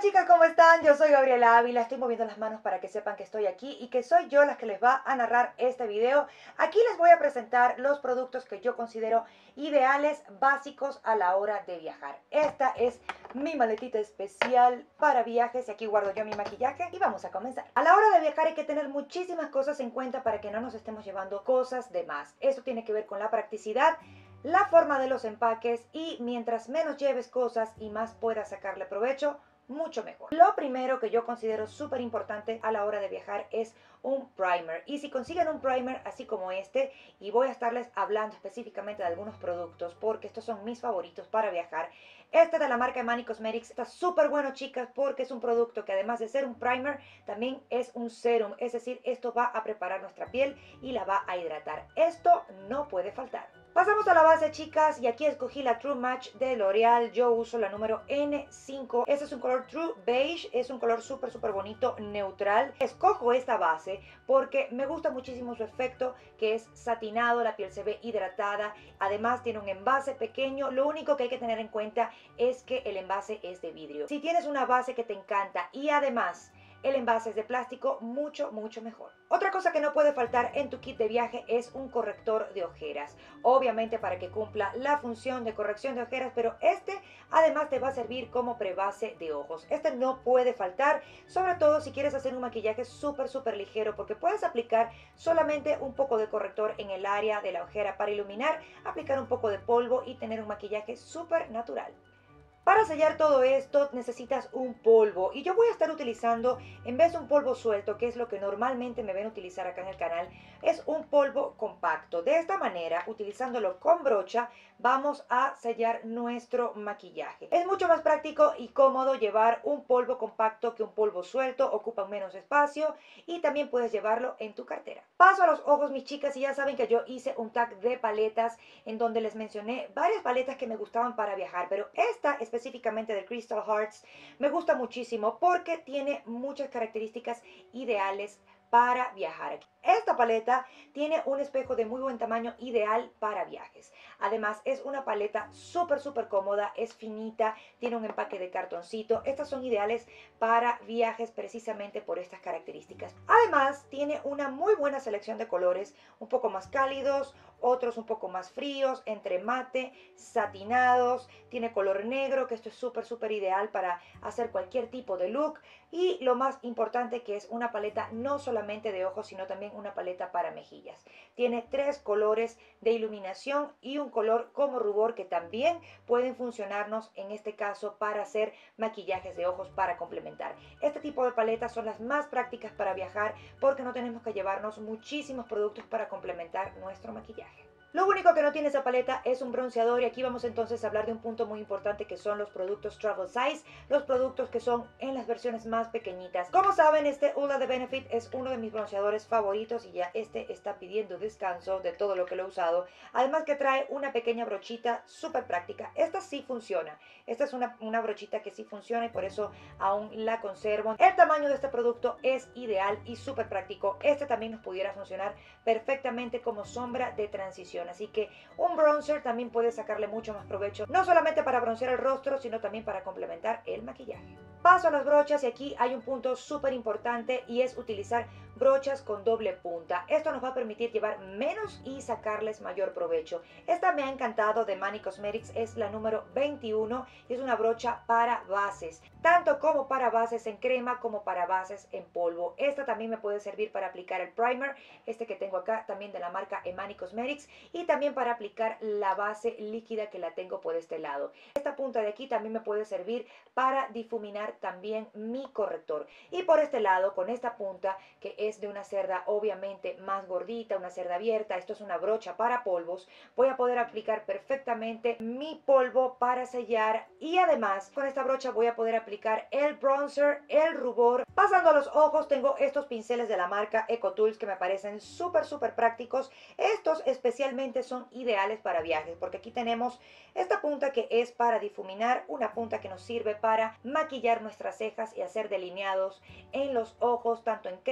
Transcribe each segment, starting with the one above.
Chicas, ¿cómo están? Yo soy Gabriela Ávila, estoy moviendo las manos para que sepan que estoy aquí y que soy yo la que les va a narrar este video. Aquí les voy a presentar los productos que yo considero ideales, básicos a la hora de viajar. Esta es mi maletita especial para viajes y aquí guardo yo mi maquillaje y vamos a comenzar. A la hora de viajar hay que tener muchísimas cosas en cuenta para que no nos estemos llevando cosas de más. Eso tiene que ver con la practicidad, la forma de los empaques y mientras menos lleves cosas y más puedas sacarle provecho, mucho mejor. Lo primero que yo considero súper importante a la hora de viajar es un primer. Y si consiguen un primer así como este, y voy a estarles hablando específicamente de algunos productos porque estos son mis favoritos para viajar. Este de la marca Emani Cosmetics está súper bueno, chicas, porque es un producto que además de ser un primer, también es un serum. Es decir, esto va a preparar nuestra piel y la va a hidratar. Esto no puede faltar. Pasamos a la base, chicas, y aquí escogí la True Match de L'Oreal. Yo uso la número N5. Este es un color True Beige, es un color súper bonito, neutral. Escojo esta base porque me gusta muchísimo su efecto, que es satinado, la piel se ve hidratada. Además tiene un envase pequeño. Lo único que hay que tener en cuenta es que el envase es de vidrio. Si tienes una base que te encanta y además el envase es de plástico, mucho mejor. Otra cosa que no puede faltar en tu kit de viaje es un corrector de ojeras. Obviamente para que cumpla la función de corrección de ojeras, pero este además te va a servir como prebase de ojos. Este no puede faltar, sobre todo si quieres hacer un maquillaje súper ligero, porque puedes aplicar solamente un poco de corrector en el área de la ojera para iluminar, aplicar un poco de polvo y tener un maquillaje súper natural. Para sellar todo esto necesitas un polvo y yo voy a estar utilizando, en vez de un polvo suelto, que es lo que normalmente me ven utilizar acá en el canal, es un polvo compacto. De esta manera, utilizándolo con brocha, vamos a sellar nuestro maquillaje. Es mucho más práctico y cómodo llevar un polvo compacto que un polvo suelto, ocupa menos espacio y también puedes llevarlo en tu cartera. Paso a los ojos, mis chicas, y ya saben que yo hice un tag de paletas en donde les mencioné varias paletas que me gustaban para viajar, pero esta específicamente de Crystal Hearts me gusta muchísimo porque tiene muchas características ideales para viajar. Esta paleta tiene un espejo de muy buen tamaño, ideal para viajes. Además es una paleta súper cómoda, es finita, tiene un empaque de cartoncito. Estas son ideales para viajes precisamente por estas características. Además tiene una muy buena selección de colores, un poco más cálidos, otros un poco más fríos, entre mate, satinados, tiene color negro, que esto es súper ideal para hacer cualquier tipo de look. Y lo más importante, que es una paleta no solamente de ojos, sino también una paleta para mejillas. Tiene 3 colores de iluminación y un color como rubor que también pueden funcionarnos en este caso para hacer maquillajes de ojos para complementar. Este tipo de paletas son las más prácticas para viajar porque no tenemos que llevarnos muchísimos productos para complementar nuestro maquillaje. Lo único que no tiene esa paleta es un bronceador y aquí vamos entonces a hablar de un punto muy importante que son los productos Travel Size, los productos que son en las versiones más pequeñitas. Como saben, este Ulla de Benefit es uno de mis bronceadores favoritos y ya este está pidiendo descanso de todo lo que lo he usado. Además que trae una pequeña brochita súper práctica. Esta sí funciona. Esta es una brochita que sí funciona y por eso aún la conservo. El tamaño de este producto es ideal y súper práctico. Este también nos pudiera funcionar perfectamente como sombra de transición. Así que un bronzer también puede sacarle mucho más provecho, no solamente para broncear el rostro, sino también para complementar el maquillaje. Paso a las brochas y aquí hay un punto súper importante y es utilizar brochas con doble punta. Esto nos va a permitir llevar menos y sacarles mayor provecho. Esta me ha encantado de Emani Cosmetics, es la número 21 y es una brocha para bases, tanto como para bases en crema como para bases en polvo. Esta también me puede servir para aplicar el primer, este que tengo acá también de la marca Emani Cosmetics, y también para aplicar la base líquida que la tengo por este lado. Esta punta de aquí también me puede servir para difuminar también mi corrector. Y por este lado, con esta punta que es de una cerda obviamente más gordita, una cerda abierta, esto es una brocha para polvos, voy a poder aplicar perfectamente mi polvo para sellar y además con esta brocha voy a poder aplicar el bronzer, el rubor. Pasando a los ojos, tengo estos pinceles de la marca EcoTools que me parecen súper prácticos. Estos especialmente son ideales para viajes porque aquí tenemos esta punta que es para difuminar, una punta que nos sirve para maquillar nuestras cejas y hacer delineados en los ojos, tanto en crema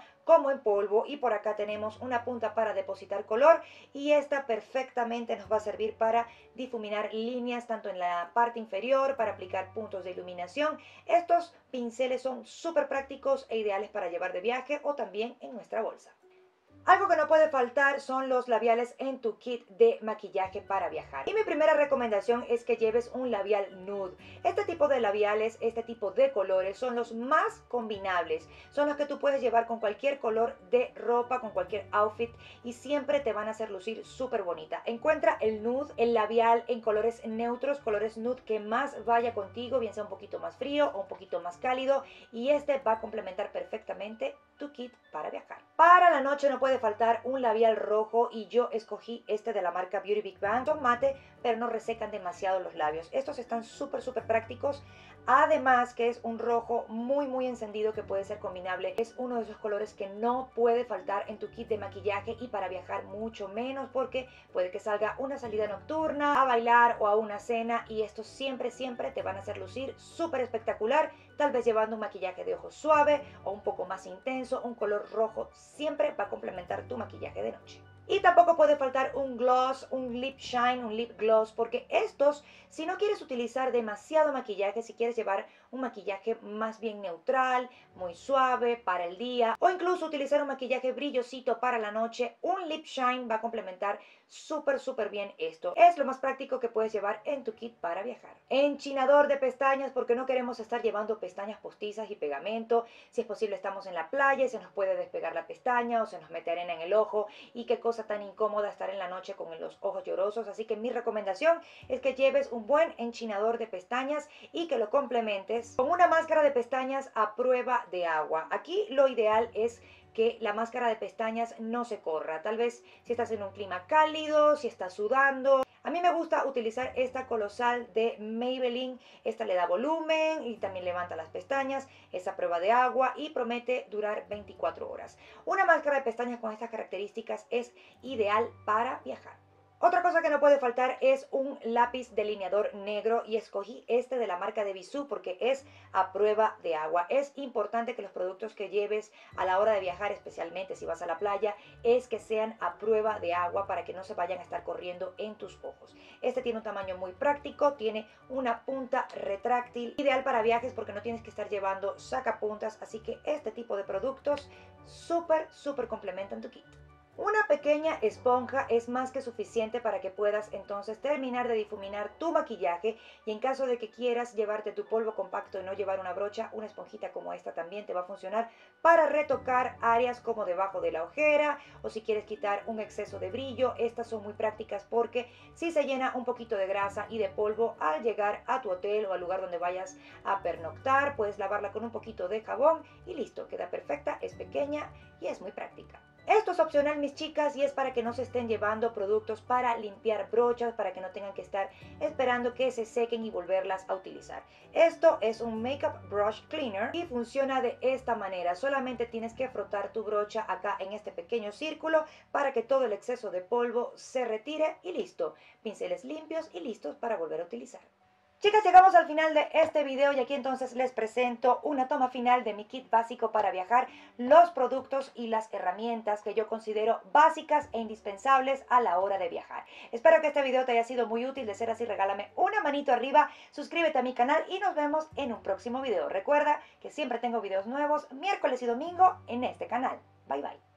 como en polvo, y por acá tenemos una punta para depositar color, y esta perfectamente nos va a servir para difuminar líneas tanto en la parte inferior, para aplicar puntos de iluminación. Estos pinceles son súper prácticos e ideales para llevar de viaje o también en nuestra bolsa. Algo que no puede faltar son los labiales en tu kit de maquillaje para viajar. Y mi primera recomendación es que lleves un labial nude. Este tipo de labiales, este tipo de colores son los más combinables. Son los que tú puedes llevar con cualquier color de ropa, con cualquier outfit, y siempre te van a hacer lucir súper bonita. Encuentra el nude, el labial en colores neutros, colores nude que más vaya contigo, bien sea un poquito más frío o un poquito más cálido, y este va a complementar perfectamente tu kit para viajar. Para la noche no puede faltar un labial rojo, y yo escogí este de la marca Beauty Big Bang. Son mate, pero no resecan demasiado los labios. Estos están súper prácticos. Además que es un rojo muy encendido que puede ser combinable. Es uno de esos colores que no puede faltar en tu kit de maquillaje, y para viajar mucho menos, porque puede que salga una salida nocturna, a bailar o a una cena, y estos siempre te van a hacer lucir súper espectacular. Tal vez llevando un maquillaje de ojos suave o un poco más intenso, un color rojo siempre va a complementar tu maquillaje de noche. Y tampoco puede faltar un gloss, un lip shine, un lip gloss, porque estos, si no quieres utilizar demasiado maquillaje, si quieres llevar un maquillaje más bien neutral, muy suave para el día, o incluso utilizar un maquillaje brillosito para la noche, un lip shine va a complementar súper bien esto. Es lo más práctico que puedes llevar en tu kit para viajar. Enchinador de pestañas, porque no queremos estar llevando pestañas postizas y pegamento. Si es posible, estamos en la playa y se nos puede despegar la pestaña o se nos mete arena en el ojo, y qué cosa tan incómoda estar en la noche con los ojos llorosos. Así que mi recomendación es que lleves un buen enchinador de pestañas y que lo complementes con una máscara de pestañas a prueba de agua. Aquí lo ideal es que la máscara de pestañas no se corra. Tal vez si estás en un clima cálido, si estás sudando. A mí me gusta utilizar esta colosal de Maybelline. Esta le da volumen y también levanta las pestañas. Es a prueba de agua y promete durar 24 horas. Una máscara de pestañas con estas características es ideal para viajar. Otra cosa que no puede faltar es un lápiz delineador negro, y escogí este de la marca de Bisú porque es a prueba de agua. Es importante que los productos que lleves a la hora de viajar, especialmente si vas a la playa, es que sean a prueba de agua para que no se vayan a estar corriendo en tus ojos. Este tiene un tamaño muy práctico, tiene una punta retráctil, ideal para viajes porque no tienes que estar llevando sacapuntas, así que este tipo de productos súper complementan tu kit. Una pequeña esponja es más que suficiente para que puedas entonces terminar de difuminar tu maquillaje, y en caso de que quieras llevarte tu polvo compacto y no llevar una brocha, una esponjita como esta también te va a funcionar para retocar áreas como debajo de la ojera, o si quieres quitar un exceso de brillo. Estas son muy prácticas porque si se llena un poquito de grasa y de polvo al llegar a tu hotel o al lugar donde vayas a pernoctar, puedes lavarla con un poquito de jabón y listo, queda perfecta, es pequeña y es muy práctica. Esto es opcional, mis chicas, y es para que no se estén llevando productos para limpiar brochas, para que no tengan que estar esperando que se sequen y volverlas a utilizar. Esto es un Makeup Brush Cleaner y funciona de esta manera. Solamente tienes que frotar tu brocha acá en este pequeño círculo para que todo el exceso de polvo se retire y listo. Pinceles limpios y listos para volver a utilizar. Chicas, llegamos al final de este video, y aquí entonces les presento una toma final de mi kit básico para viajar, los productos y las herramientas que yo considero básicas e indispensables a la hora de viajar. Espero que este video te haya sido muy útil. De ser así, regálame una manito arriba, suscríbete a mi canal y nos vemos en un próximo video. Recuerda que siempre tengo videos nuevos miércoles y domingo en este canal. Bye bye.